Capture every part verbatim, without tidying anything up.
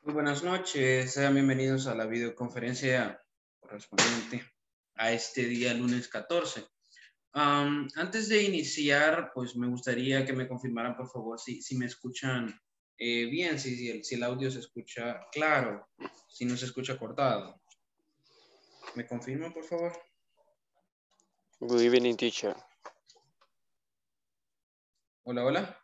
Muy buenas noches, sean bienvenidos a la videoconferencia correspondiente a este día lunes catorce. Um, antes de iniciar, pues me gustaría que me confirmaran por favor si, si me escuchan eh, bien, si, si, el, si el audio se escucha claro, si no se escucha cortado. ¿Me confirman por favor? Good evening, teacher. Hola, hola.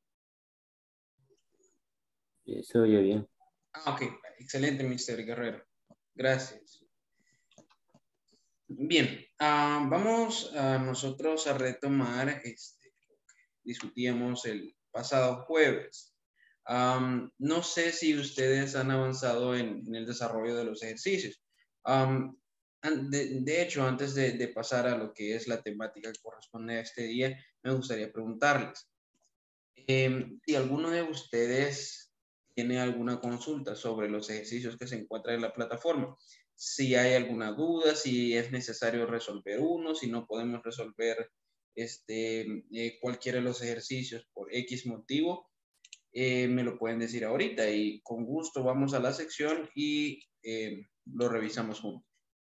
Sí, se oye bien. Ah, ok, excelente, mister Guerrero. Gracias. Bien, uh, vamos a nosotros a retomar este, lo que discutíamos el pasado jueves. Um, no sé si ustedes han avanzado en, en el desarrollo de los ejercicios. Um, de, de hecho, antes de, de pasar a lo que es la temática que corresponde a este día, me gustaría preguntarles eh, si alguno de ustedes tiene alguna consulta sobre los ejercicios que se encuentran en la plataforma. Si hay alguna duda, si es necesario resolver uno, si no podemos resolver este, eh, cualquiera de los ejercicios por X motivo, eh, me lo pueden decir ahorita y con gusto vamos a la sección y eh, lo revisamos juntos.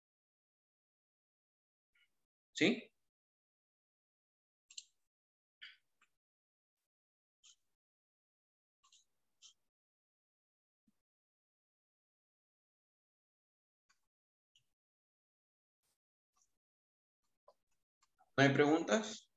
¿Sí? ¿No hay preguntas?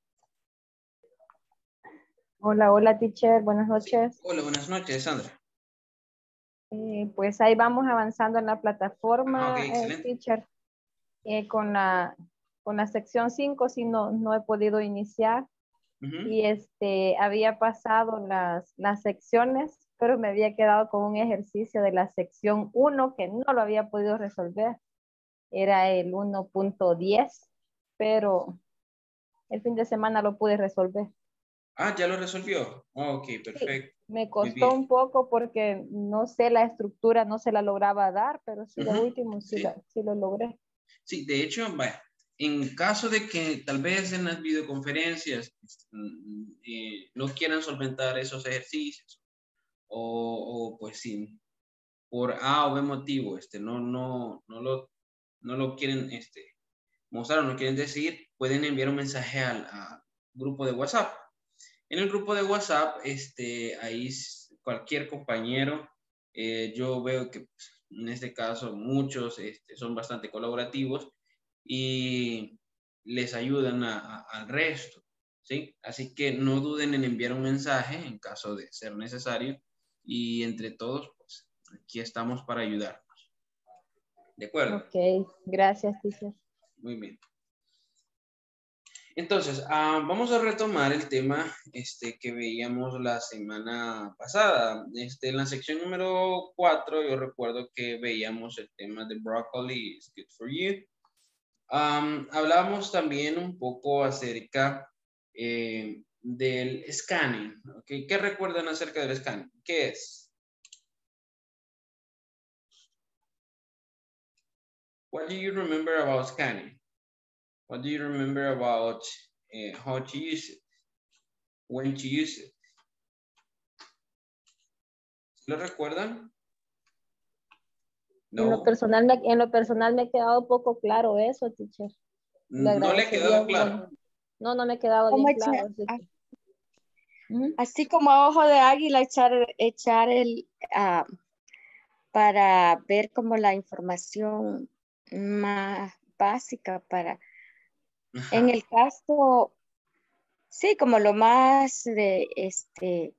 Hola, hola, teacher. Buenas Sí. noches. Hola, buenas noches, Sandra. Eh, pues ahí vamos avanzando en la plataforma, Ah, ok, eh, excelente. teacher. Eh, con la con la sección cinco, sí, no, no he podido iniciar. Uh-huh. Y este, había pasado las, las secciones, pero me había quedado con un ejercicio de la sección uno que no lo había podido resolver. Era el uno punto diez, pero el fin de semana lo pude resolver. Ah, ¿ya lo resolvió? Ok, perfecto. Sí, me Muy costó bien. un poco porque no sé la estructura, no se la lograba dar, pero sí, lo Uh-huh. último sí, Sí. la, sí lo logré. Sí, de hecho, vaya, en caso de que tal vez en las videoconferencias eh, no quieran solventar esos ejercicios o, o pues sí, por A o B motivo, este, no, no, no lo, no lo quieren este, mostrar o no quieren decir, pueden enviar un mensaje al, al grupo de WhatsApp. En el grupo de WhatsApp, este, ahí cualquier compañero, eh, yo veo que pues, en este caso muchos este, son bastante colaborativos y les ayudan a, a, al resto, ¿sí? Así que no duden en enviar un mensaje en caso de ser necesario y entre todos, pues aquí estamos para ayudarnos. ¿De acuerdo? Ok, gracias, teacher. Muy bien. Entonces, uh, vamos a retomar el tema este, que veíamos la semana pasada. Este, en la sección número cuatro, yo recuerdo que veíamos el tema de broccoli is good for you. Um, hablábamos también un poco acerca eh, del scanning. ¿Okay? ¿Qué recuerdan acerca del scanning? ¿Qué es? What do you remember about scanning? What do you remember about uh, how to use it? When to use it? ¿Lo recuerdan? En lo No. personal, me, en lo personal me ha quedado poco claro eso, teacher. Le No le ha agradecería quedado un claro. montón. No, no me ha quedado ¿Cómo bien echar- claro. Así, que... ¿Mm? así como a ojo de águila echar, echar el, ah, para ver como la información más básica para, Ajá. en el caso, sí, como lo más de, este,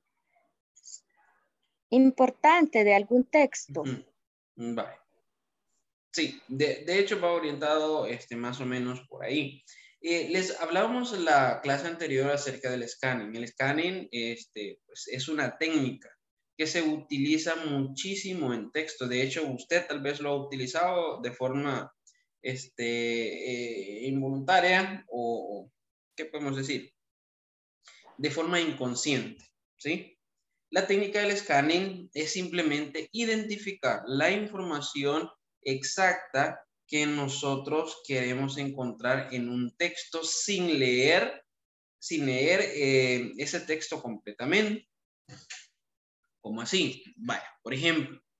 importante de algún texto. Ujú. Vale. Sí, de, de hecho va orientado este, más o menos por ahí. Eh, les hablábamos en la clase anterior acerca del scanning. El scanning este, pues, es una técnica que se utiliza muchísimo en texto. De hecho, usted tal vez lo ha utilizado de forma este, eh, involuntaria o, o, ¿qué podemos decir? De forma inconsciente, ¿sí? La técnica del scanning es simplemente identificar la información exacta que nosotros queremos encontrar en un texto sin leer, sin leer eh, ese texto completamente. ¿Cómo así? Vaya, por ejemplo,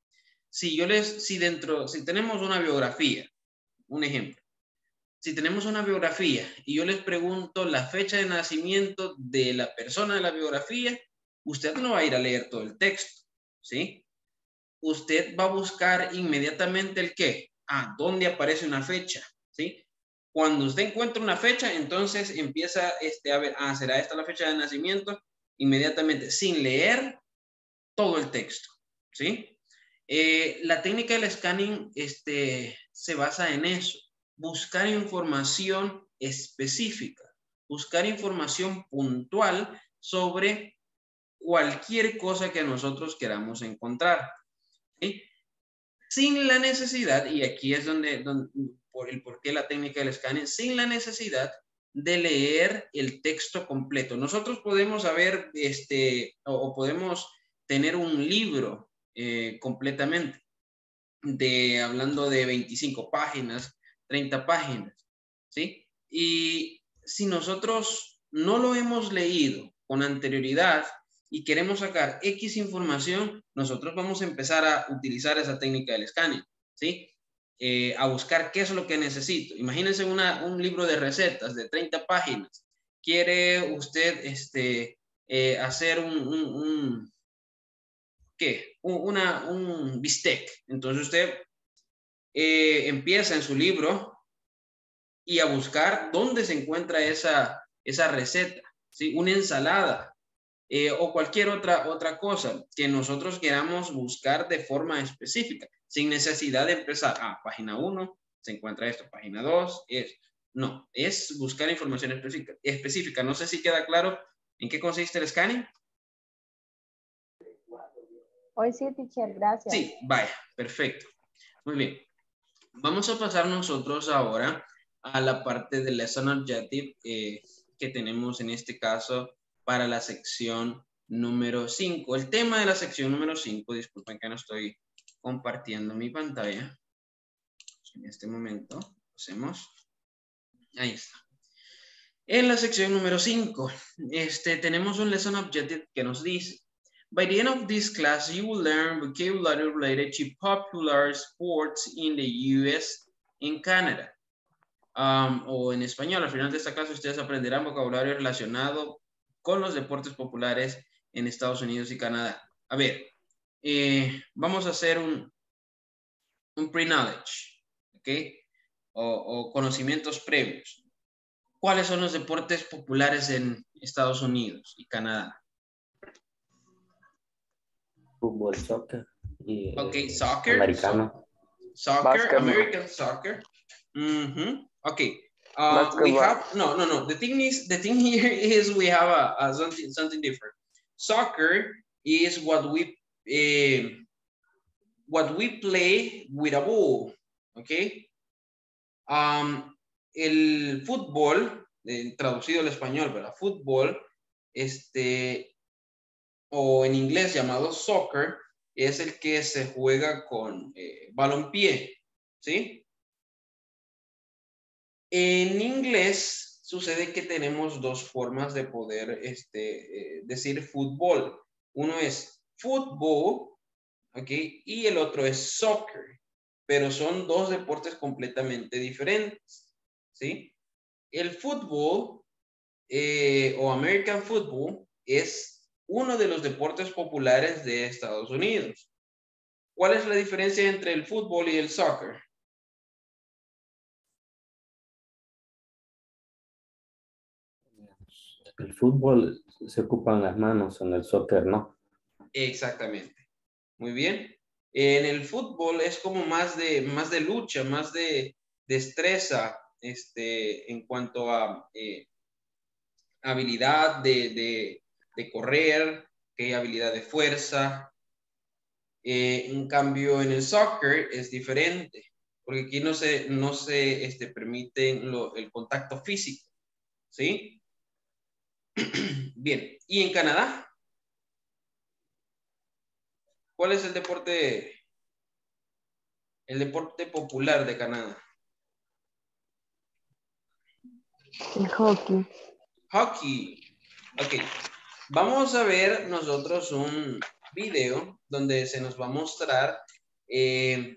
si yo les, si dentro, si tenemos una biografía, un ejemplo, si tenemos una biografía y yo les pregunto la fecha de nacimiento de la persona de la biografía, usted no va a ir a leer todo el texto, ¿sí? Usted va a buscar inmediatamente el qué. Ah, ¿dónde aparece una fecha? ¿Sí? Cuando usted encuentra una fecha, entonces empieza este, a ver, ah, ¿será esta la fecha de nacimiento? Inmediatamente, sin leer todo el texto, ¿sí? Eh, la técnica del scanning este, se basa en eso, buscar información específica, buscar información puntual sobre cualquier cosa que nosotros queramos encontrar, ¿sí? Sin la necesidad, y aquí es donde, donde por el por qué la técnica del scanning, sin la necesidad de leer el texto completo. Nosotros podemos saber, este, o, o podemos tener un libro eh, completamente, de, hablando de veinticinco páginas, treinta páginas, ¿sí? Y si nosotros no lo hemos leído con anterioridad y queremos sacar X información, nosotros vamos a empezar a utilizar esa técnica del scanning, ¿sí? Eh, a buscar qué es lo que necesito. Imagínense una, un libro de recetas de treinta páginas. ¿Quiere usted este, eh, hacer un, un, un ¿qué? Un, una, un bistec? Entonces usted eh, empieza en su libro y a buscar dónde se encuentra esa, esa receta, ¿sí? Una ensalada. Eh, o cualquier otra, otra cosa que nosotros queramos buscar de forma específica, sin necesidad de empezar, ah, página uno, se encuentra esto, página dos, es, no, es buscar información específica, específica. No sé si queda claro en qué consiste el scanning. Hoy sí, teacher, gracias. Sí, vaya, perfecto. Muy bien. Vamos a pasar nosotros ahora a la parte del lesson objective eh, que tenemos en este caso para la sección número cinco. El tema de la sección número cinco, disculpen que no estoy compartiendo mi pantalla. En este momento, hacemos. Ahí está. En la sección número cinco, este, tenemos un lesson objective que nos dice: by the end of this class, you will learn vocabulary related to popular sports in the U S and Canada. Um, o en español, al final de esta clase, ustedes aprenderán vocabulario relacionado con los deportes populares en Estados Unidos y Canadá. A ver, eh, vamos a hacer un, un pre-knowledge, ¿ok? O, o conocimientos previos. ¿Cuáles son los deportes populares en Estados Unidos y Canadá? Fútbol, soccer. Y, Ok, eh, soccer. Americano. So, soccer, Basketball. American soccer. Mm-hmm. Okay. Uh, we have no, no, no. The thing is, the thing here is we have a, a something, something different. Soccer is what we, uh, what we play with a ball. Okay. Um, el fútbol, eh, traducido al español, ¿verdad? Fútbol, este, o en inglés llamado soccer, es el que se juega con eh, balompié, ¿sí? En inglés sucede que tenemos dos formas de poder este, eh, decir fútbol. Uno es football, ¿ok? Y el otro es soccer, pero son dos deportes completamente diferentes, ¿sí? El fútbol eh, o American Football es uno de los deportes populares de Estados Unidos. ¿Cuál es la diferencia entre el fútbol y el soccer? El fútbol se ocupan las manos, en el soccer no. Exactamente. Muy bien. En el fútbol es como más de, más de lucha, más de destreza este, en cuanto a eh, habilidad de, de, de correr, que hay habilidad de fuerza. Eh, en cambio, en el soccer es diferente, porque aquí no se, no se este, permite lo, el contacto físico, ¿sí? Bien, ¿y en Canadá? ¿Cuál es el deporte, el deporte popular de Canadá? El hockey. Hockey. Ok, vamos a ver nosotros un video donde se nos va a mostrar eh,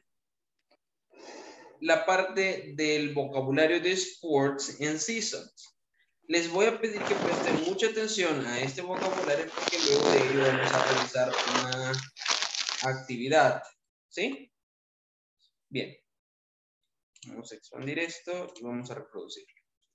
la parte del vocabulario de sports and seasons. Les voy a pedir que presten mucha atención a este vocabulario porque luego de ello vamos a realizar una actividad. ¿Sí? Bien. Vamos a expandir esto y vamos a reproducir.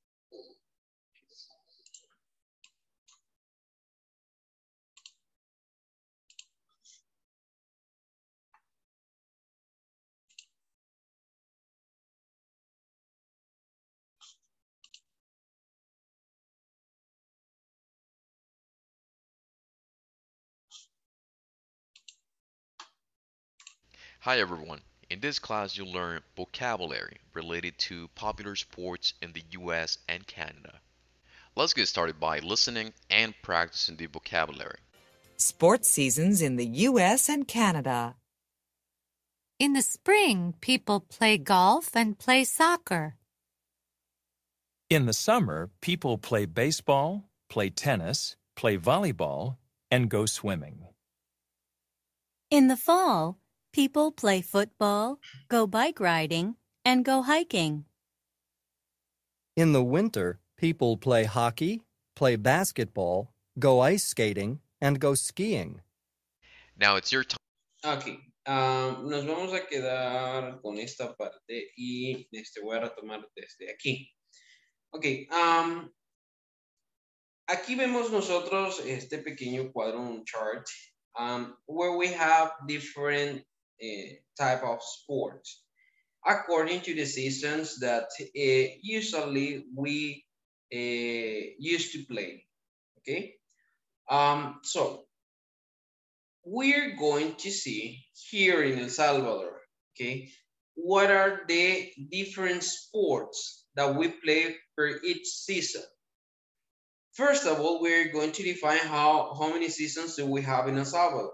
Hi everyone. In this class you'll learn vocabulary related to popular sports in the U S and Canada. Let's get started by listening and practicing the vocabulary. Sports seasons in the U S and Canada. In the spring, people play golf and play soccer. In the summer, people play baseball, play tennis, play volleyball, and go swimming. In the fall, people play football, go bike riding, and go hiking. In the winter, people play hockey, play basketball, go ice skating, and go skiing. Now it's your time. Ok, um, nos vamos a quedar con esta parte y este, voy a retomar desde aquí. Ok, um, aquí vemos nosotros este pequeño cuadro, un chart, um, where we have different uh, type of sports according to the seasons that uh, usually we uh, used to play. Okay, um, so we're going to see here in El Salvador, okay, what are the different sports that we play for each season. First of all, we're going to define how, how many seasons do we have in El Salvador.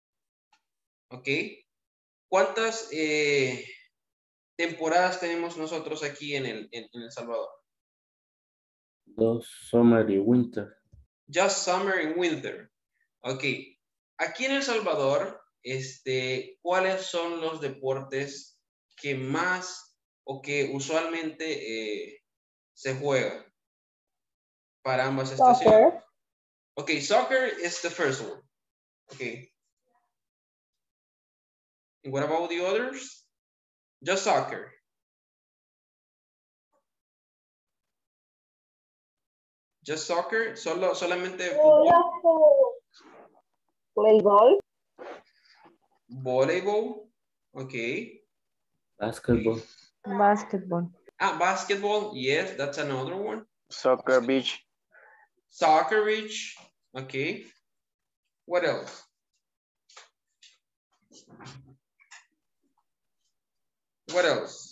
Okay, ¿cuántas eh, temporadas tenemos nosotros aquí en el, en, en El Salvador? Dos, summer y winter. Just summer and winter. Ok. Aquí en El Salvador, este, ¿cuáles son los deportes que más o que usualmente eh, se juegan para ambas estaciones? Soccer. Ok, soccer is the first one. Ok. And what about the others? Just soccer. Just soccer, solo, solamente fútbol. Voleibol. Voleibol, okay. Basketball. Basketball. Ah, basketball, yes, that's another one. Soccer beach. Soccer beach, okay. What else? What else?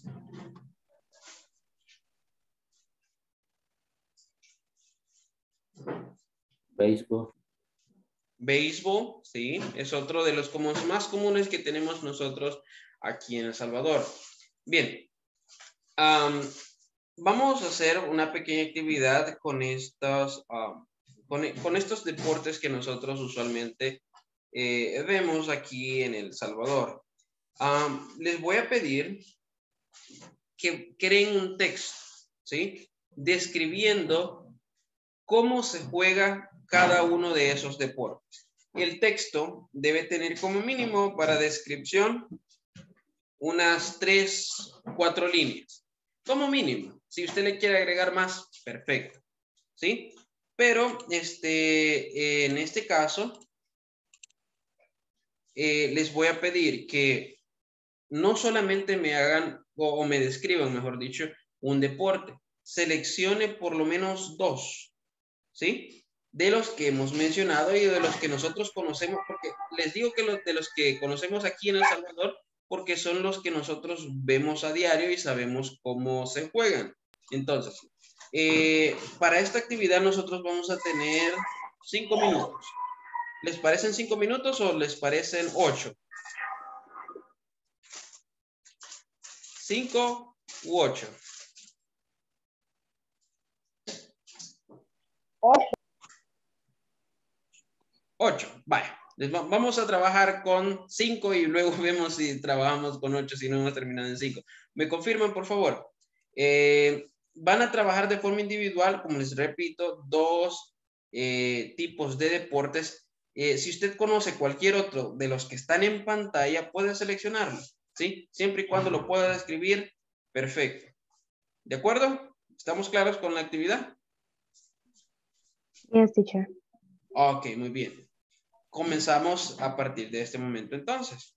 Baseball. Béisbol, sí, es otro de los comunes, más comunes que tenemos nosotros aquí en El Salvador. Bien, um, vamos a hacer una pequeña actividad con estos, um, con, con estos deportes que nosotros usualmente eh, vemos aquí en El Salvador. Um, les voy a pedir que creen un texto, ¿sí? Describiendo cómo se juega cada uno de esos deportes. El texto debe tener como mínimo para descripción unas tres, cuatro líneas. Como mínimo. Si usted le quiere agregar más, perfecto. ¿Sí? Pero este, en este caso, eh, les voy a pedir que no solamente me hagan o, o me describan, mejor dicho, un deporte. Seleccione por lo menos dos. ¿Sí? De los que hemos mencionado y de los que nosotros conocemos, porque les digo que los de los que conocemos aquí en El Salvador, porque son los que nosotros vemos a diario y sabemos cómo se juegan. Entonces, eh, para esta actividad nosotros vamos a tener cinco minutos. ¿Les parecen cinco minutos o les parecen ocho? ¿Cinco u ocho? Ocho. Ocho, vaya. Les va- vamos a trabajar con cinco y luego vemos si trabajamos con ocho, si no hemos terminado en cinco. ¿Me confirman, por favor? Eh, van a trabajar de forma individual, como les repito, dos eh, tipos de deportes. Eh, si usted conoce cualquier otro de los que están en pantalla, puede seleccionarlo, ¿sí? Siempre y cuando lo pueda describir, perfecto. ¿De acuerdo? ¿Estamos claros con la actividad? Yes, teacher. Ok, muy bien. Comenzamos a partir de este momento entonces.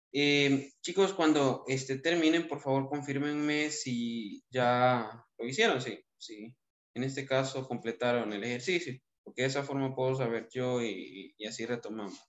Eh, chicos, cuando este, terminen, por favor, confírmenme si ya lo hicieron, sí, sí. En este caso, completaron el ejercicio, porque de esa forma puedo saber yo y, y así retomamos.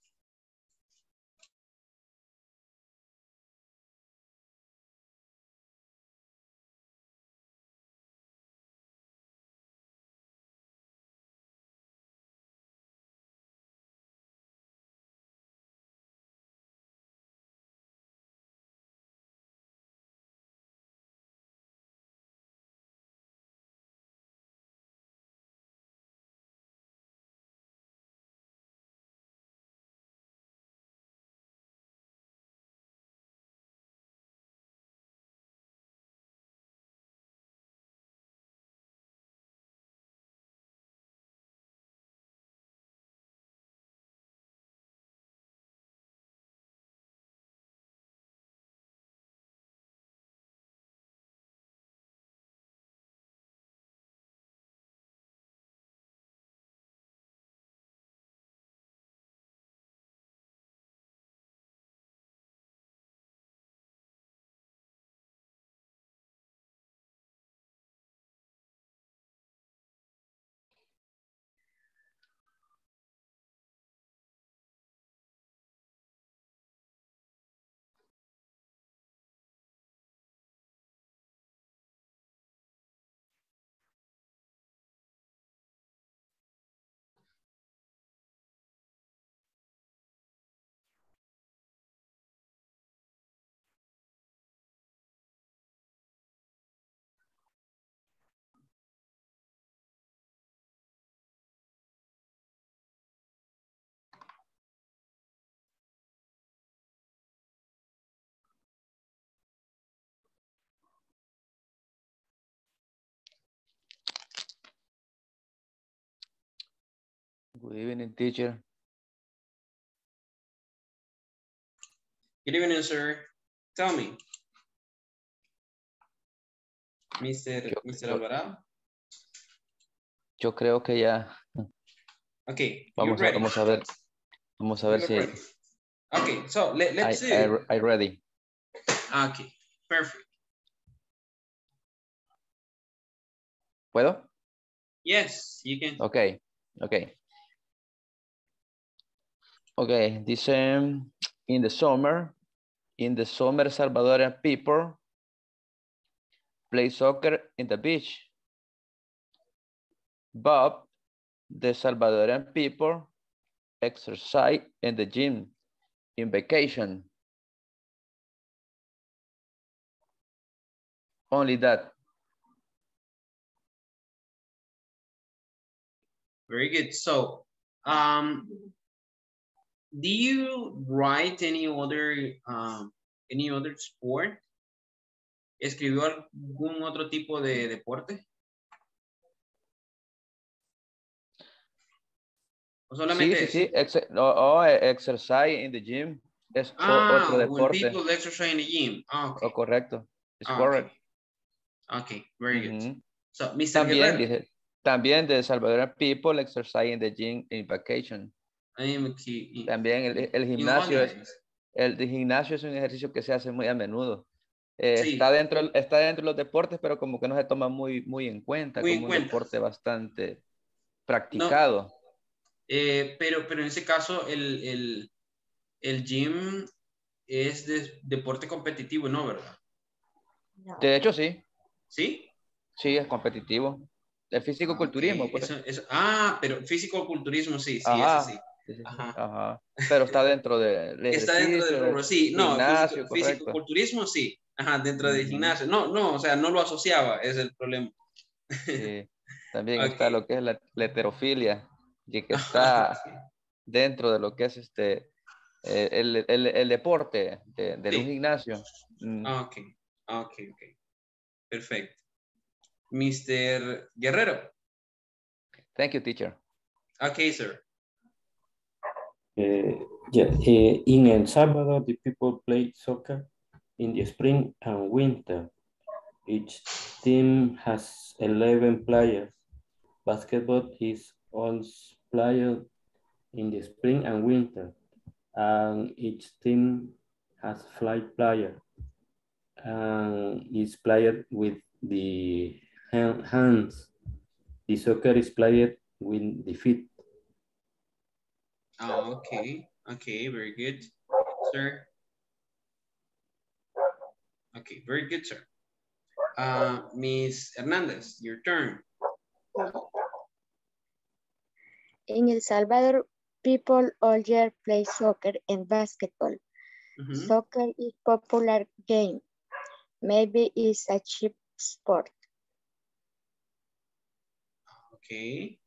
Good evening, teacher. Good evening, sir. Tell me. mister Yo, mister yo, Alvarado. yo creo que ya. Okay, you're Vamos a, ready. vamos a ver. Vamos a ver You're si. ready. Okay, so let, I, let's see. I, I ready. Okay, perfect. ¿Puedo? Yes, you can. Okay, okay. Okay, dice, in the summer, in the summer, Salvadorian people play soccer in the beach. But the Salvadorian people exercise in the gym in vacation. Only that. Very good. So, um, do you write any other, um, any other sport? ¿Escribió algún otro tipo de deporte? ¿O Sí, solamente sí, ese? sí. Ex oh, oh, exercise in the gym. Es Ah, otro when deporte. people exercise in the gym. Ah, okay. Oh, correcto. It's Ah, correct. okay. Okay, very Uh-huh. good. So, mister También, Guerrero. dice, también the Salvadorian people exercise in the gym in vacation. I am aquí. También el, el gimnasio es, el de gimnasio es un ejercicio que se hace muy a menudo. Eh, Sí. está, dentro, está dentro de los deportes, pero como que no se toma muy, muy en cuenta, Muy como en un cuenta. deporte bastante No, practicado. eh, pero, pero en ese caso el, el, el gym es de, deporte competitivo, ¿no? ¿Verdad? De hecho, sí. ¿Sí? Sí, es competitivo. El físico-culturismo, Okay. pues. Eso, eso, ah, pero físico-culturismo, sí, sí, Ajá. ese sí. Sí, sí, sí. Ajá. Ajá. Pero está dentro del Está dentro del ejercicio, rubro, del sí. No, gimnasio, físico, correcto. físico-culturismo, sí. Ajá, dentro del Ujú. gimnasio. No, no, o sea, no lo asociaba, es el problema. Sí. También está Okay. lo que es la, la heterofilia, y que está Sí. dentro de lo que es este eh, el, el, el deporte de, de un Sí. gimnasio. Mm. Ah, ok, ah, ok, ok. Perfecto. mister Guerrero. Thank you, teacher. Okay, sir. Uh, yeah, uh, in El Salvador, the people play soccer in the spring and winter. Each team has eleven players. Basketball is also played in the spring and winter, and each team has flight player and is played with the hand, hands. The soccer is played with the feet. Oh, okay. Okay, very good, sir. Okay, very good, sir. Uh, Miss Hernandez, your turn. In El Salvador, people all year play soccer and basketball. Mm-hmm. Soccer is popular game. Maybe it's a cheap sport. Okay.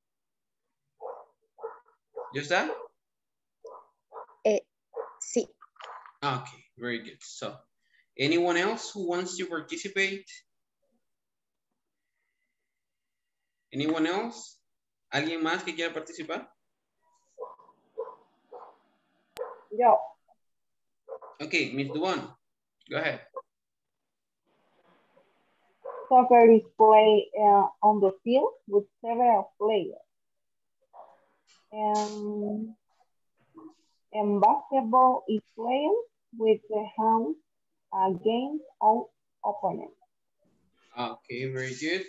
¿Ya está? Eh, sí. Okay, very good. So, anyone else who wants to participate? Anyone else? ¿Alguien más que quiera participar? Yo. Okay, Miss Duan, go ahead. Soccer is played uh, on the field with several players. And, and basketball is played with the hands against all opponents. Okay, very good.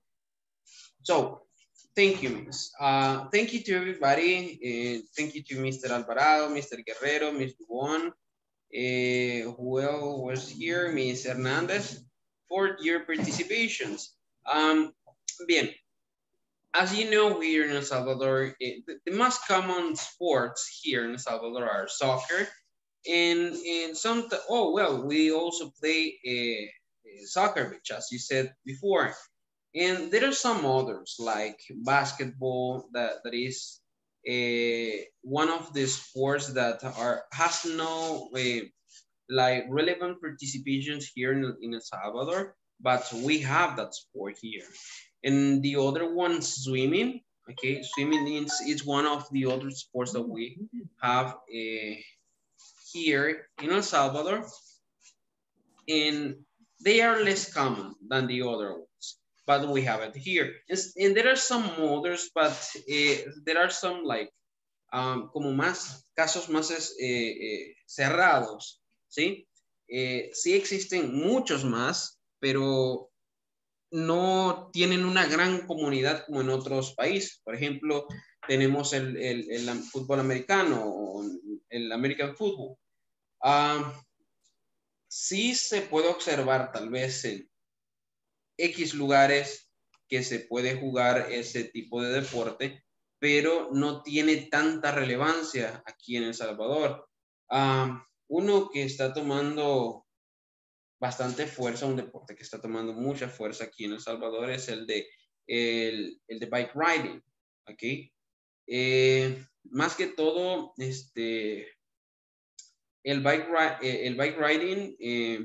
So, thank you, Miss. Uh, thank you to everybody. Uh, thank you to Mister Alvarado, Mister Guerrero, Miss Duan, uh, who else was here, Miss Hernandez, for your participations. Um, bien, as you know, here in El Salvador, it, the, the most common sports here in El Salvador are soccer, and, and some, oh, well, we also play a, a soccer, which as you said before. And there are some others like basketball that, that is uh, one of the sports that are has no uh, like relevant participations here in, in El Salvador, but we have that sport here. And the other one, swimming. Okay, swimming is, is one of the other sports that we have uh, here in El Salvador. And they are less common than the other ones, but we have it here. And, and there are some others, but uh, there are some like, um, como más, casos más eh, eh, cerrados, ¿sí? Eh, sí existen muchos más, pero no tienen una gran comunidad como en otros países. Por ejemplo, tenemos el, el, el fútbol americano o el American Football. Um, sí se puede observar tal vez en X lugares que se puede jugar ese tipo de deporte, pero no tiene tanta relevancia aquí en El Salvador. Um, uno que está tomando bastante fuerza, un deporte que está tomando mucha fuerza aquí en El Salvador es el de, el, el de bike riding, ¿ok? Eh, más que todo, este, el bike, el bike riding eh,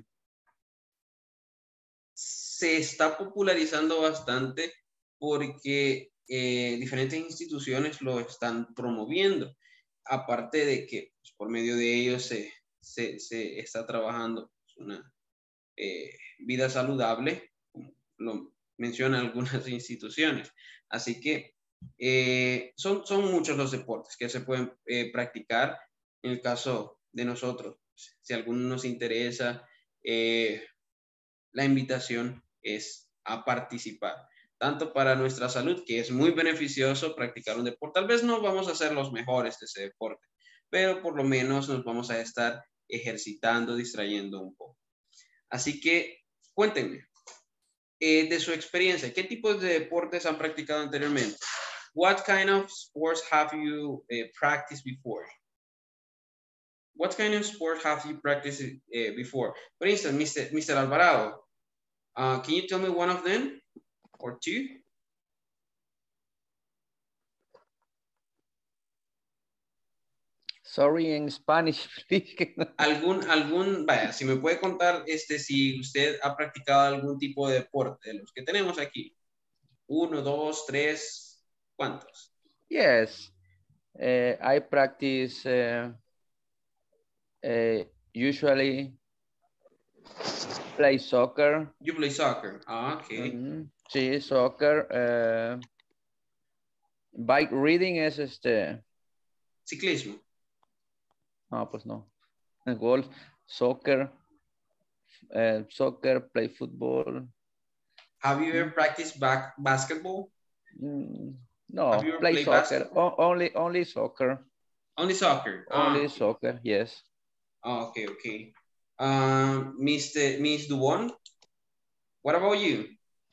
se está popularizando bastante porque eh, diferentes instituciones lo están promoviendo, aparte de que pues, por medio de ellos se, se, se está trabajando una Eh, vida saludable, como lo mencionan algunas instituciones. Así que eh, son, son muchos los deportes que se pueden eh, practicar. En el caso de nosotros, si a alguno nos interesa, eh, la invitación es a participar, tanto para nuestra salud, que es muy beneficioso practicar un deporte. Tal vez no vamos a ser los mejores de ese deporte, pero por lo menos nos vamos a estar ejercitando, distrayendo un poco. Así que cuéntenme eh, de su experiencia. ¿Qué tipos de deportes han practicado anteriormente? What kind of sports have you uh, practiced before? What kind of sport have you practiced uh, before? For instance, Mister Mister Alvarado, uh, can you tell me one of them or two? Sorry, in Spanish, please. Algún, algún, vaya, si me puede contar este, si usted ha practicado algún tipo de deporte de los que tenemos aquí. Uno, dos, tres, ¿cuántos? Yes, uh, I practice uh, uh, usually play soccer. You play soccer, ah, okay. Mm-hmm. Sí, soccer. Uh, bike riding es este. Ciclismo. No, pues no. golf, soccer, uh, soccer, play football. Have you ever practiced back basketball? Mm, no, Have you ever play played soccer. basketball? O only, only soccer. Only soccer. Only Ah. soccer, yes. Oh, okay, okay. Um, Mister Miss Duwan, what about you?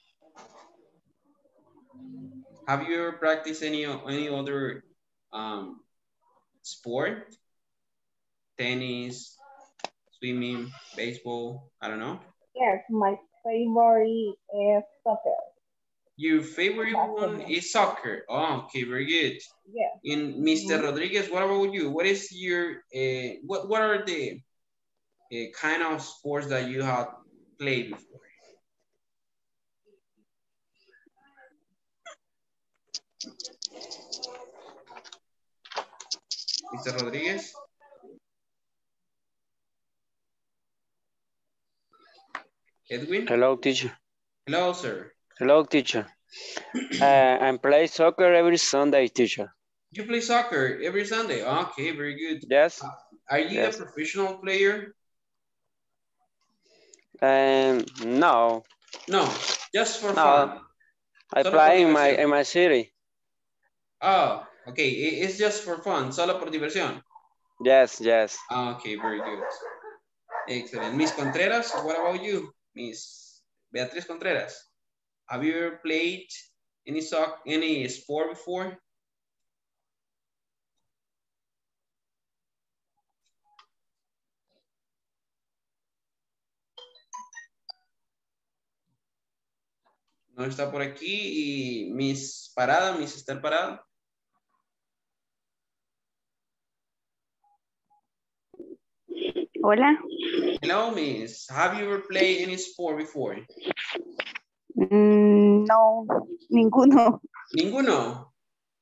Have you ever practiced any any other um, sport? Tennis, swimming, baseball, I don't know. Yes, my favorite is soccer. Your favorite Basketball. one is soccer. Oh, okay, very good. Yes. And Mister Mhm. Rodriguez, what about you? What is your uh, what what are the uh, kind of sports that you have played before? Mister Rodriguez? Edwin? Hello, teacher. Hello, sir. Hello, teacher. uh, I play soccer every Sunday, teacher. You play soccer every Sunday? Okay, very good. Yes. Uh, are you Yes. a professional player? Um, no. No, just for No. fun. I Solo por play in my diversión. in my city. Oh, okay. i- It's just for fun, solo por diversión. Yes, yes. Ah, okay, very good. Excellent. Miss Contreras, what about you? Miss Beatriz Contreras, have you ever played any soc any sport before? No está por aquí. Y Miss Parada, Miss Esther Parada. Hola. Hello, Miss. Have you ever played any sport before? Mm, no, ninguno. Ninguno.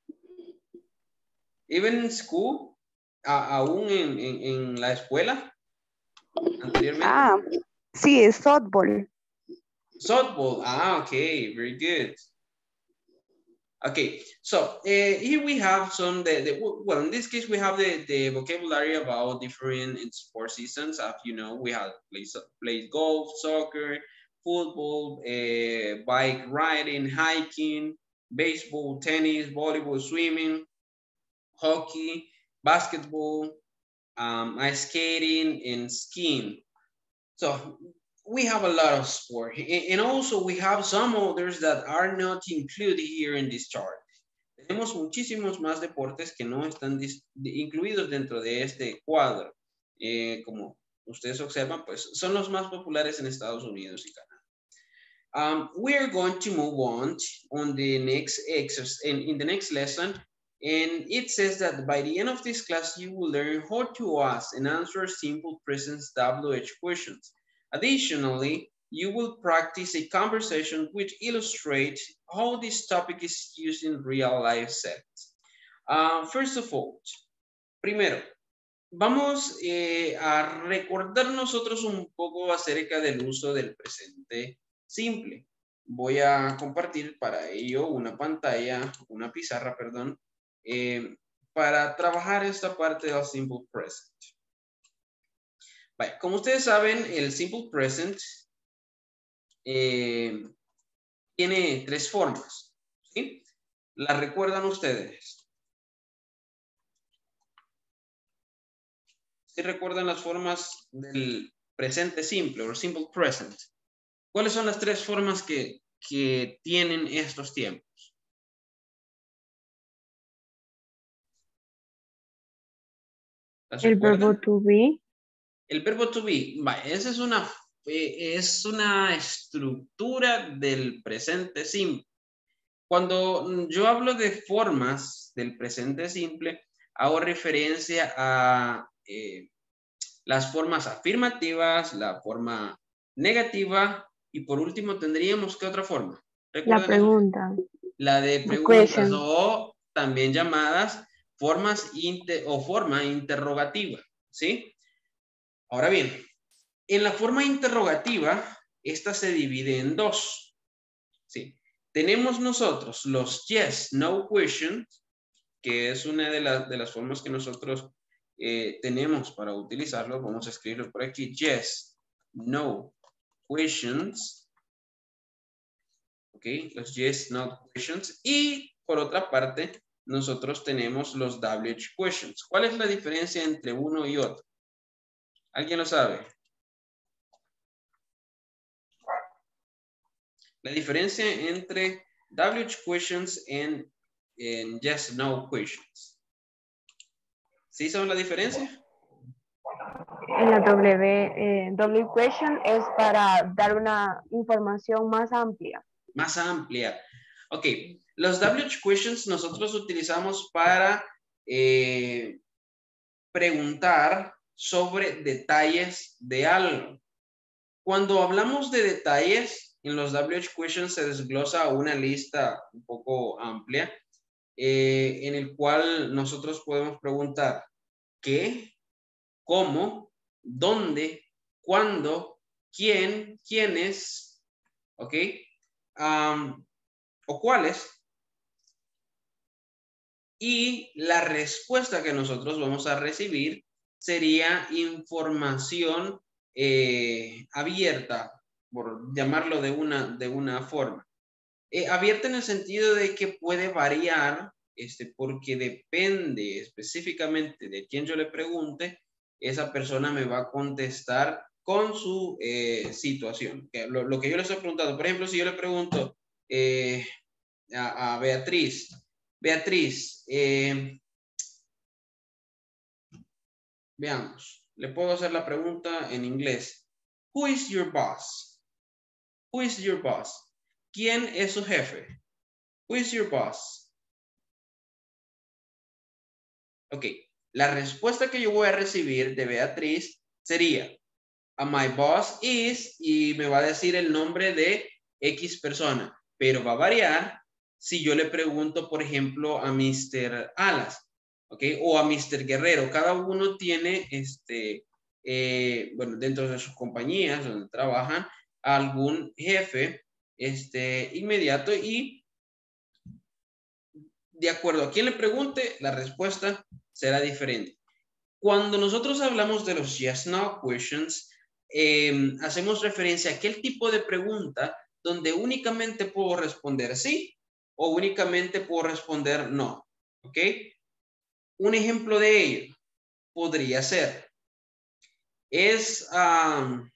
Even in school, a- aún en, en, en la escuela, anteriormente. Ah, sí, es softball. Softball. Ah, okay, very good. Okay, so uh, here we have some, the, the, well, in this case, we have the, the vocabulary about different sport seasons. As you know, we have played play golf, soccer, football, uh, bike riding, hiking, baseball, tennis, volleyball, swimming, hockey, basketball, um, ice skating, and skiing. So we have a lot of sport. And also we have some others that are not included here in this chart. Tenemos muchísimos más deportes que no están incluidos dentro de este cuadro. Eh, como ustedes observan, pues son los más populares en Estados Unidos y Canadá. Um, we are going to move on on the next exercise, in, in the next lesson. And it says that by the end of this class, you will learn how to ask and answer simple present W H questions. Additionally, you will practice a conversation which illustrates how this topic is used in real life settings. Uh, first of all, primero, vamos eh, a recordar nosotros un poco acerca del uso del presente simple. Voy a compartir para ello una pantalla, una pizarra, perdón, eh, para trabajar esta parte del simple present. Vale, como ustedes saben, el simple present eh, tiene tres formas, ¿sí? ¿Las recuerdan ustedes? ¿Sí recuerdan las formas del presente simple o simple present? ¿Cuáles son las tres formas que, que tienen estos tiempos? El verbo to be. El verbo to be, vale, esa es una, eh, es una estructura del presente simple. Cuando yo hablo de formas del presente simple, hago referencia a eh, las formas afirmativas, la forma negativa y por último tendríamos ¿qué otra forma? La pregunta. Eso? La de preguntas o también llamadas formas inter, o forma interrogativa, ¿sí? Ahora bien, en la forma interrogativa, esta se divide en dos, ¿sí? Tenemos nosotros los yes, no questions, que es una de, la, de las formas que nosotros eh, tenemos para utilizarlo, vamos a escribirlo por aquí, yes, no questions. Ok, los yes, no questions. Y por otra parte, nosotros tenemos los W H questions. ¿Cuál es la diferencia entre uno y otro? ¿Alguien lo sabe? La diferencia entre W H questions and, and yes, no questions. ¿Sí saben la diferencia? En la W, eh, W question es para dar una información más amplia. Más amplia. Ok, los W H questions nosotros utilizamos para eh, preguntar sobre detalles de algo. Cuando hablamos de detalles, en los W H questions se desglosa una lista un poco amplia eh, en el cual nosotros podemos preguntar qué, cómo, dónde, cuándo, quién, quiénes, ¿ok? Um, o cuáles. Y la respuesta que nosotros vamos a recibir sería información eh, abierta, por llamarlo de una, de una forma. Eh, abierta en el sentido de que puede variar, este, porque depende específicamente de quién yo le pregunte, esa persona me va a contestar con su eh, situación. Lo, lo que yo le estoy preguntando, por ejemplo, si yo le pregunto eh, a, a Beatriz, Beatriz, eh, veamos, le puedo hacer la pregunta en inglés. Who is your boss? Who is your boss? ¿Quién es su jefe? Who is your boss? Ok, la respuesta que yo voy a recibir de Beatriz sería, a my boss is, y me va a decir el nombre de X persona, pero va a variar si yo le pregunto, por ejemplo, a mister Alas, ok, o a mister Guerrero. Cada uno tiene, este, eh, bueno, dentro de sus compañías donde trabajan, algún jefe, este, inmediato y de acuerdo a quien le pregunte, la respuesta será diferente. Cuando nosotros hablamos de los yes, no questions, eh, hacemos referencia a aquel tipo de pregunta donde únicamente puedo responder sí o únicamente puedo responder no. ¿Ok? Un ejemplo de ello podría ser, es, um,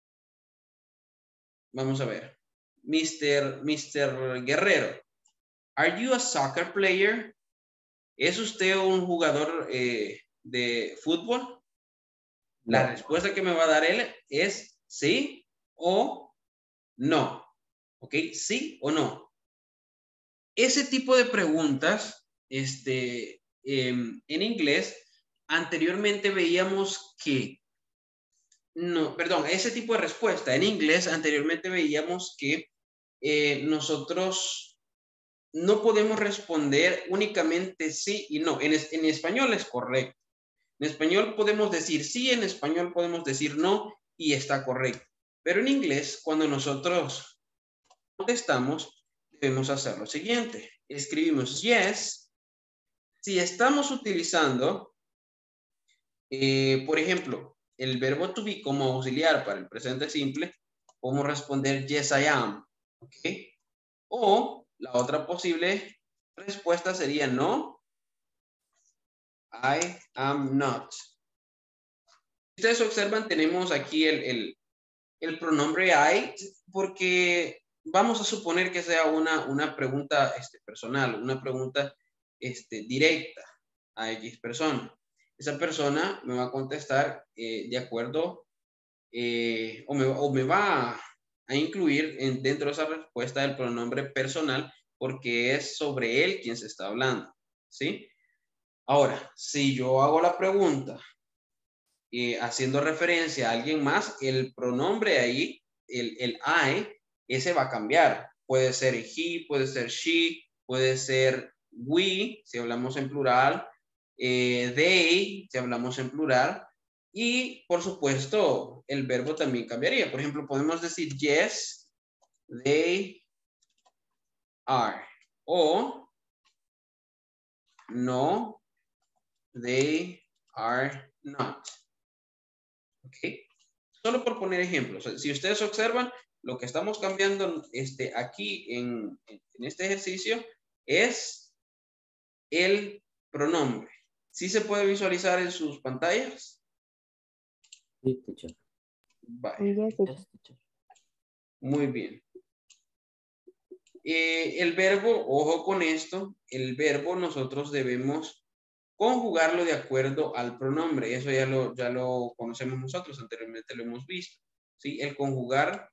vamos a ver, mister mister Guerrero, ¿are you a soccer player? ¿Es usted un jugador eh, de fútbol? La No. respuesta que me va a dar él es sí o no. ¿Ok? Sí o no. Ese tipo de preguntas, este, eh, en inglés, anteriormente veíamos que, no, perdón, ese tipo de respuesta en inglés, anteriormente veíamos que eh, nosotros no podemos responder únicamente sí y no. En, en español es correcto. En español podemos decir sí, en español podemos decir no y está correcto. Pero en inglés, cuando nosotros contestamos, debemos hacer lo siguiente. Escribimos yes. Si estamos utilizando, eh, por ejemplo, el verbo to be como auxiliar para el presente simple, podemos responder yes, I am. ¿Ok? O la otra posible respuesta sería no, I am not. Si ustedes observan, tenemos aquí el, el, el pronombre I, porque vamos a suponer que sea una, una pregunta este, personal, una pregunta este, directa a X persona. Esa persona me va a contestar eh, de acuerdo eh, o, me, o me va a, a incluir en, dentro de esa respuesta el pronombre personal porque es sobre él quien se está hablando, ¿sí? Ahora, si yo hago la pregunta Eh, haciendo referencia a alguien más, el pronombre ahí, el, el I, ese va a cambiar. Puede ser he, puede ser she, puede ser we, si hablamos en plural, eh, they, si hablamos en plural, y por supuesto, el verbo también cambiaría. Por ejemplo, podemos decir yes, they are, o no, they are not. ¿Ok? Solo por poner ejemplos. Si ustedes observan, lo que estamos cambiando este, aquí en, en este ejercicio es el pronombre. ¿Sí se puede visualizar en sus pantallas? Sí, teacher. Vale. Yes, teacher. Muy bien. Eh, el verbo, ojo con esto, el verbo nosotros debemos conjugarlo de acuerdo al pronombre. Eso ya lo, ya lo conocemos nosotros, anteriormente lo hemos visto. ¿Sí? El conjugar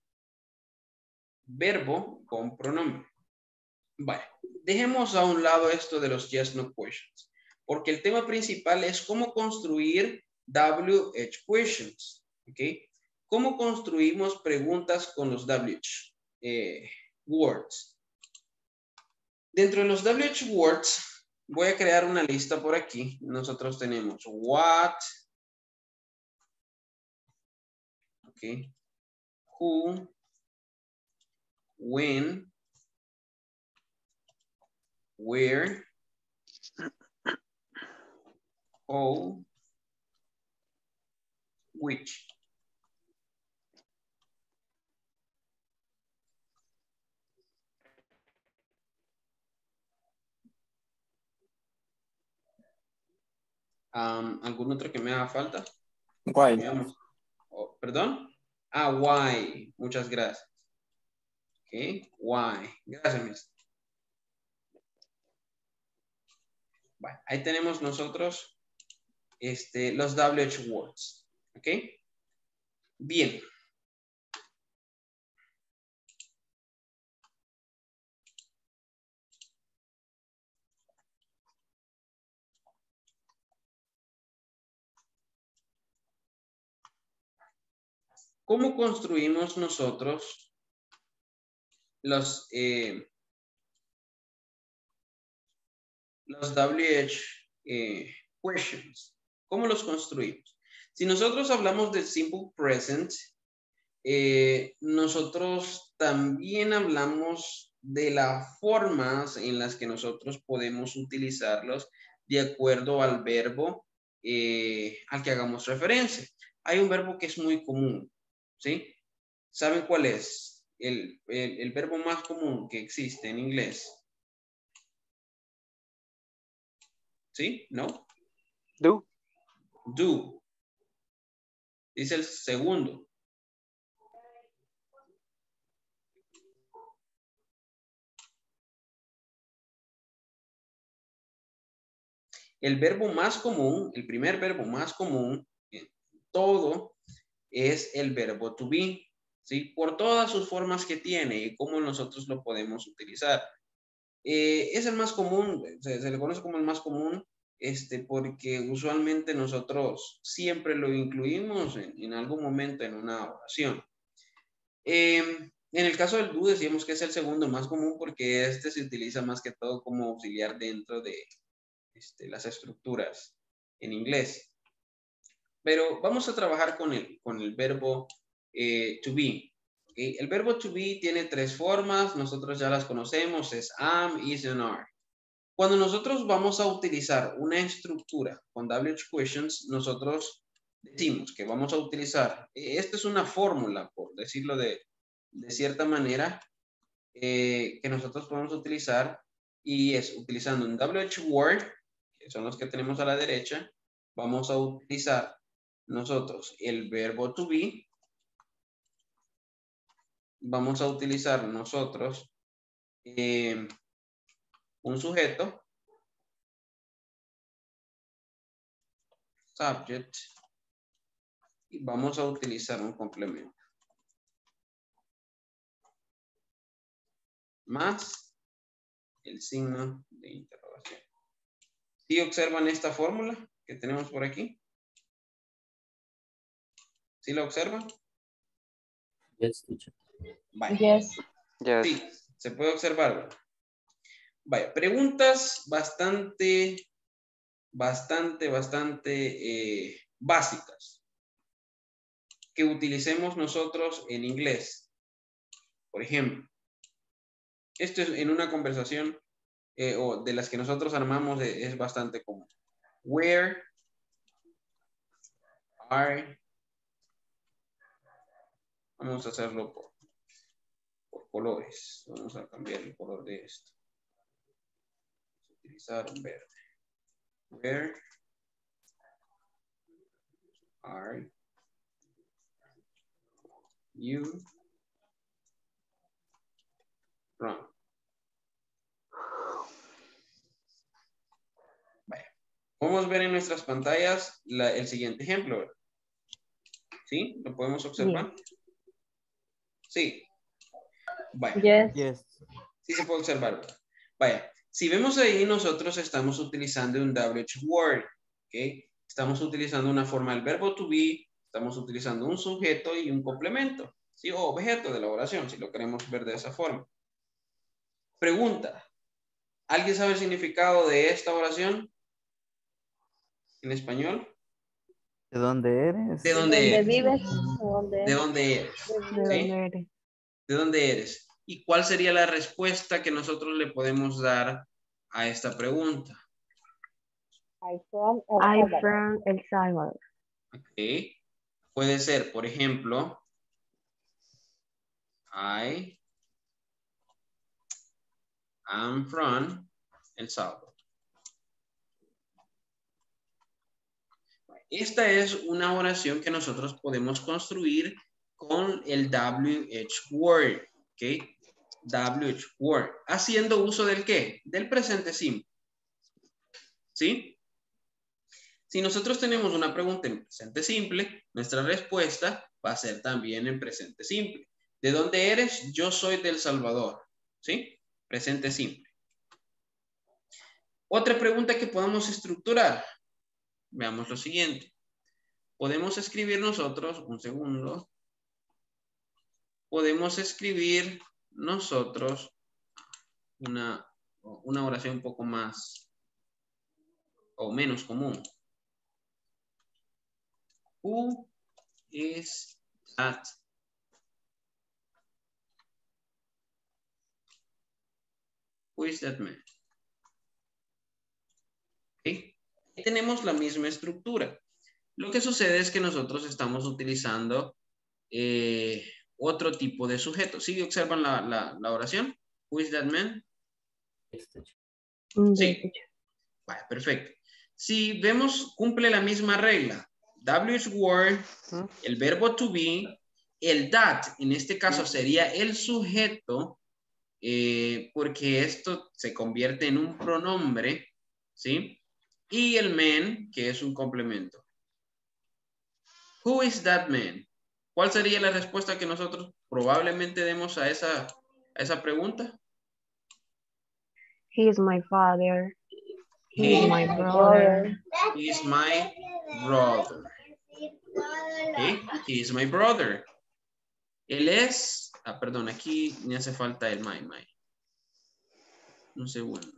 verbo con pronombre. Vale, dejemos a un lado esto de los yes, no questions, porque el tema principal es cómo construir W H questions. ¿Ok? ¿Cómo construimos preguntas con los W H eh, words? Dentro de los W H words, voy a crear una lista por aquí. Nosotros tenemos what, okay, who, when, where, how, which. Um, ¿Algún otro que me haga falta? Why? Veamos. Oh, ¿Perdón? Ah, why. Muchas gracias. Ok, why. Gracias, mister. Bueno, ahí tenemos nosotros este, los W H words. ¿Ok? Bien. ¿Cómo construimos nosotros los, eh, los W H eh, questions? ¿Cómo los construimos? Si nosotros hablamos del simple present, eh, nosotros también hablamos de las formas en las que nosotros podemos utilizarlos de acuerdo al verbo eh, al que hagamos referencia. Hay un verbo que es muy común, ¿sí? ¿Saben cuál es? El, el, el verbo más común que existe en inglés. ¿Sí? ¿No? Do. Do. Es el segundo. El verbo más común, el primer verbo más común en todo es el verbo to be, ¿sí? Por todas sus formas que tiene y cómo nosotros lo podemos utilizar. Eh, es el más común, se, se le conoce como el más común, este, porque usualmente nosotros siempre lo incluimos en, en algún momento en una oración. Eh, en el caso del do decíamos que es el segundo más común porque este se utiliza más que todo como auxiliar dentro de este, las estructuras en inglés. Pero vamos a trabajar con el, con el verbo eh, to be. ¿Okay? El verbo to be tiene tres formas, nosotros ya las conocemos, es am, is, and are. Cuando nosotros vamos a utilizar una estructura con W H questions, nosotros decimos que vamos a utilizar, esta es una fórmula, por decirlo de, de cierta manera, eh, que nosotros podemos utilizar, y es utilizando un W H word, que son los que tenemos a la derecha, vamos a utilizar nosotros el verbo to be, vamos a utilizar nosotros eh, un sujeto, subject, y vamos a utilizar un complemento. Más el signo de interrogación. ¿Sí observan esta fórmula que tenemos por aquí? ¿Sí la observan? Yes, teacher. Vaya. Yes. Yes. Sí, se puede observar, ¿verdad? Vaya, preguntas bastante, bastante, bastante eh, básicas que utilicemos nosotros en inglés. Por ejemplo, esto es en una conversación eh, o de las que nosotros armamos eh, es bastante común. Where are. Vamos a hacerlo por, por colores. Vamos a cambiar el color de esto. Vamos a utilizar un verde. Where are you from? Vaya. Podemos ver en nuestras pantallas la, el siguiente ejemplo, ¿verdad? ¿Sí? ¿Lo podemos observar? Yes. Sí. Vaya. Yes. Yes. Sí se puede observar, ¿verdad? Vaya. Si vemos ahí, nosotros estamos utilizando un W H word, ¿ok? Estamos utilizando una forma del verbo to be, estamos utilizando un sujeto y un complemento, ¿sí? O objeto de la oración, si lo queremos ver de esa forma. Pregunta. ¿Alguien sabe el significado de esta oración en español? ¿De dónde eres? ¿De ¿De dónde dónde eres? vives? ¿De dónde ¿De dónde eres? ¿De ¿Sí? dónde eres? ¿De dónde eres? ¿Y cuál sería la respuesta que nosotros le podemos dar a esta pregunta? I'm from El I'm Salvador. from El Salvador. Ok. Puede ser, por ejemplo, I am from El Salvador. Esta es una oración que nosotros podemos construir con el W H word, ¿ok? W H word, haciendo uso del ¿qué? Del presente simple, ¿sí? Si nosotros tenemos una pregunta en presente simple, nuestra respuesta va a ser también en presente simple. ¿De dónde eres? Yo soy de El Salvador, ¿sí? Presente simple. Otra pregunta que podemos estructurar. Veamos lo siguiente. Podemos escribir nosotros, un segundo. Podemos escribir nosotros una, una oración un poco más o menos común. Who is that Who is that man? ¿Okay? Ahí tenemos la misma estructura. Lo que sucede es que nosotros estamos utilizando eh, otro tipo de sujeto. ¿Sí observan la, la, la oración? Who is that man? Sí. Vale, perfecto. Si vemos, cumple la misma regla. W H word, el verbo to be, el that, en este caso sería el sujeto, eh, porque esto se convierte en un pronombre, ¿sí? Y el man, que es un complemento. Who is that man? ¿Cuál sería la respuesta que nosotros probablemente demos a esa, a esa pregunta? He is my father. He He is my brother. He is my brother. Okay. He is my brother. Él es, ah, perdón, aquí me hace falta el my, my. Un segundo.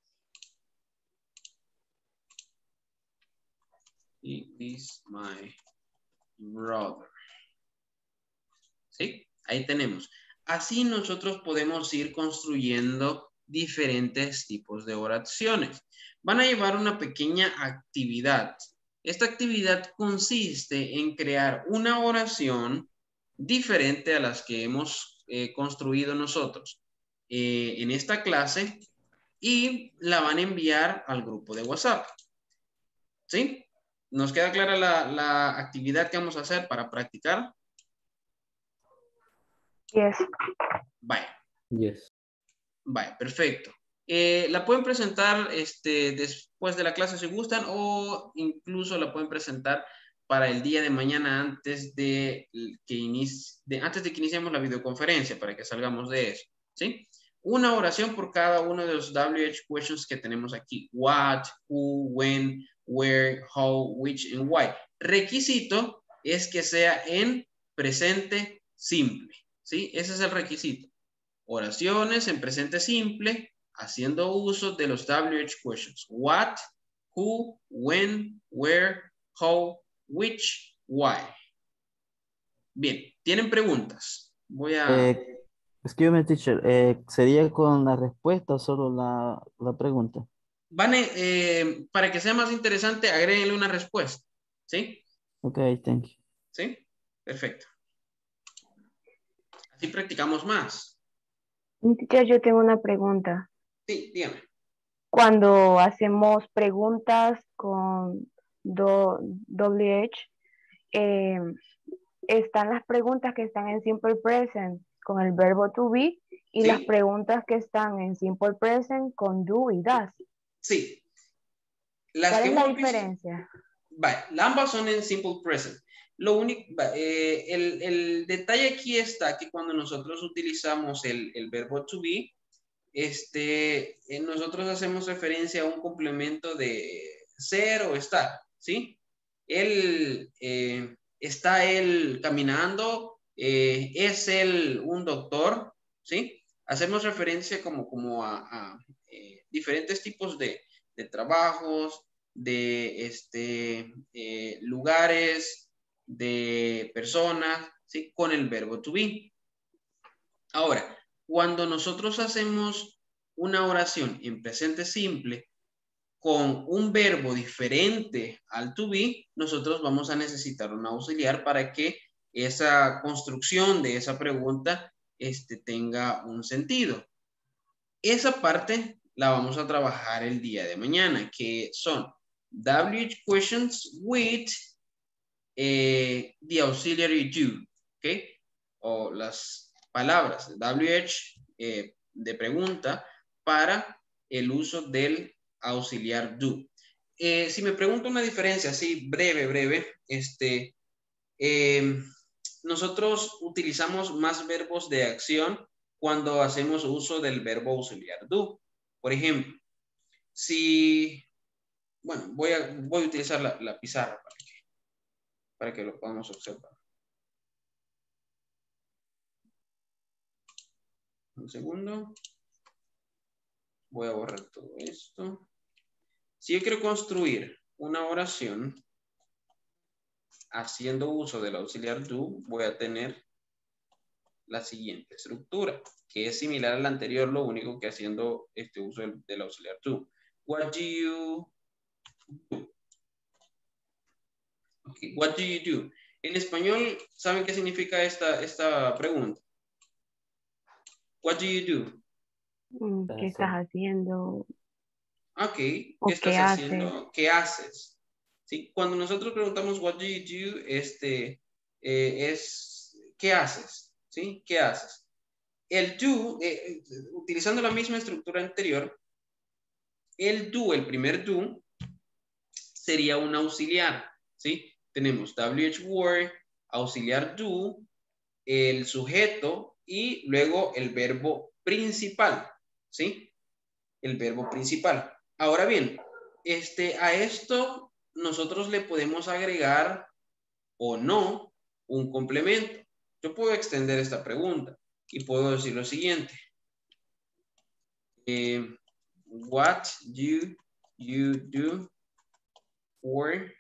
He is my brother. ¿Sí? Ahí tenemos. Así nosotros podemos ir construyendo diferentes tipos de oraciones. Van a llevar una pequeña actividad. Esta actividad consiste en crear una oración diferente a las que hemos eh, construido nosotros eh, en esta clase y la van a enviar al grupo de WhatsApp. ¿Sí? ¿Nos queda clara la, la actividad que vamos a hacer para practicar? Yes. Vaya. Yes. Vaya, perfecto. Eh, la pueden presentar este, después de la clase si gustan o incluso la pueden presentar para el día de mañana antes de que, inicie, de, antes de que iniciemos la videoconferencia para que salgamos de eso. ¿Sí? Una oración por cada uno de los W H questions que tenemos aquí. What, who, when, where, how, which, and why. Requisito es que sea en presente simple. ¿Sí? Ese es el requisito. Oraciones en presente simple haciendo uso de los W H questions. What, who, when, where, how, which, why. Bien, ¿tienen preguntas? Voy a... Eh, excuse me, teacher. Eh, ¿Sería con la respuesta o solo la, la pregunta? Van, eh, para que sea más interesante, agréguenle una respuesta. ¿Sí? Okay, thank you. ¿Sí? Perfecto. Así practicamos más. Teacher, yo tengo una pregunta. Sí, dígame. Cuando hacemos preguntas con do, W H, eh, están las preguntas que están en simple present con el verbo to be y ¿Sí? las preguntas que están en simple present con do y does. Sí. Las ¿Cuál que es la hemos visto- diferencia? Vale, ambas son en simple present. Lo único, eh, el, el detalle aquí está que cuando nosotros utilizamos el, el verbo to be, este, eh, nosotros hacemos referencia a un complemento de ser o estar, ¿sí? Él, eh, está él caminando, eh, es él un doctor, ¿sí? Hacemos referencia como, como a, a eh, diferentes tipos de, de trabajos, de este, eh, lugares, de personas, ¿sí? Con el verbo to be. Ahora, cuando nosotros hacemos una oración en presente simple con un verbo diferente al to be, nosotros vamos a necesitar un auxiliar para que esa construcción de esa pregunta este, tenga un sentido. Esa parte la vamos a trabajar el día de mañana, que son W H questions with eh, the auxiliary do, ¿ok? O las palabras W H eh, de pregunta para el uso del auxiliar do. Eh, si me pregunto una diferencia así breve, breve, este, eh, nosotros utilizamos más verbos de acción cuando hacemos uso del verbo auxiliar do. Por ejemplo, si, bueno, voy a, voy a utilizar la, la pizarra para que, para que lo podamos observar. Un segundo. Voy a borrar todo esto. Si yo quiero construir una oración haciendo uso del auxiliar do, voy a tener la siguiente estructura, que es similar a la anterior, lo único que haciendo este uso del, del auxiliar do. What do you do? Okay. What do you do? En español, ¿saben qué significa esta, esta pregunta? What do you do? ¿Qué estás haciendo? Ok, ¿qué ¿O estás qué haciendo? haces? ¿Qué haces? ¿Sí? Cuando nosotros preguntamos what do you do, este, eh, es ¿qué haces? ¿Sí? ¿Qué haces? El do, eh, utilizando la misma estructura anterior, el do, el primer do, sería un auxiliar, ¿sí? Tenemos W H word, auxiliar do, el sujeto y luego el verbo principal, ¿sí? El verbo principal. Ahora bien, este, a esto nosotros le podemos agregar o no un complemento. Yo puedo extender esta pregunta y puedo decir lo siguiente. Eh, what do you do for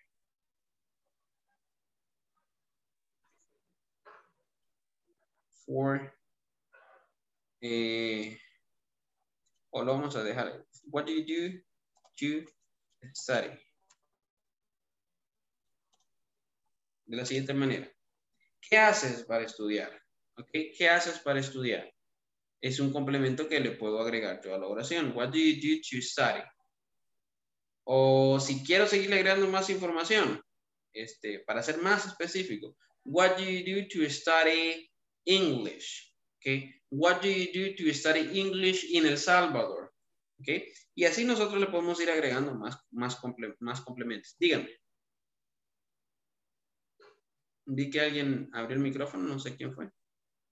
for eh, o lo vamos a dejar. What do you do to study? De la siguiente manera. ¿Qué haces para estudiar? ¿Okay? ¿Qué haces para estudiar? Es un complemento que le puedo agregar yo a la oración. What do you do to study? O si quiero seguirle agregando más información, este, para ser más específico. What do you do to study English? Okay. What do you do to study English in El Salvador? Okay. Y así nosotros le podemos ir agregando más, más, comple más complementos. Díganme. Vi que alguien abrió el micrófono, no sé quién fue.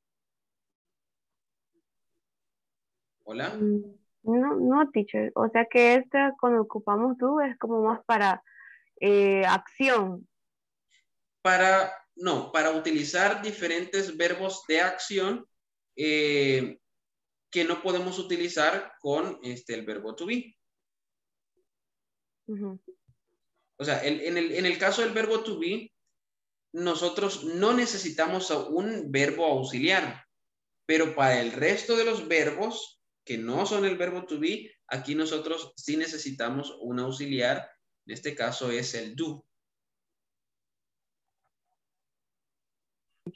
Hola. No, no, teacher. O sea que esta, cuando ocupamos do, es como más para eh, acción. Para, no, para utilizar diferentes verbos de acción eh, que no podemos utilizar con este, el verbo to be. Uh-huh. O sea, el, en, el, en el caso del verbo to be, nosotros no necesitamos un verbo auxiliar, pero para el resto de los verbos que no son el verbo to be, aquí nosotros sí necesitamos un auxiliar. En este caso es el do.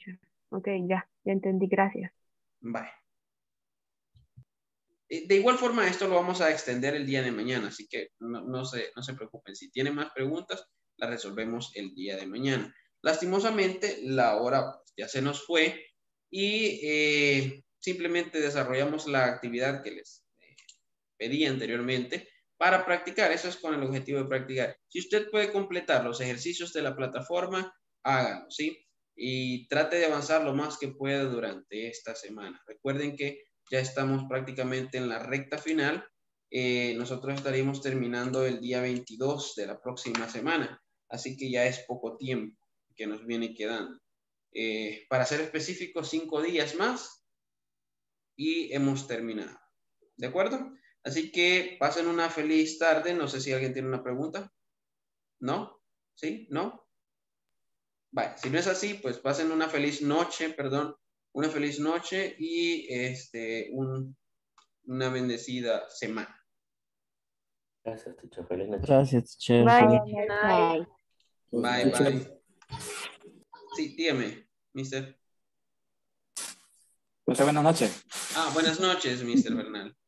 teacher. Ok, ya, ya entendí, gracias. Bye. De igual forma, esto lo vamos a extender el día de mañana, así que no, no, se, no se preocupen. Si tienen más preguntas, las resolvemos el día de mañana. Lastimosamente, la hora ya se nos fue y eh, simplemente desarrollamos la actividad que les eh, pedí anteriormente para practicar. Eso es con el objetivo de practicar. Si usted puede completar los ejercicios de la plataforma, háganlo, ¿sí? Y trate de avanzar lo más que pueda durante esta semana. Recuerden que ya estamos prácticamente en la recta final. Eh, nosotros estaríamos terminando el día veintidós de la próxima semana. Así que ya es poco tiempo que nos viene quedando. Eh, para ser específicos, cinco días más y hemos terminado. ¿De acuerdo? Así que pasen una feliz tarde. No sé si alguien tiene una pregunta. ¿No? ¿Sí? ¿No? Vale, si no es así, pues pasen una feliz noche, perdón, una feliz noche y este, un, una bendecida semana. Gracias, teacher. Feliz noche. Gracias, teacher. Bye. Bye. Bye, bye. Sí, dígame, mister. Pues buenas noches. Ah, buenas noches, mister Bernal.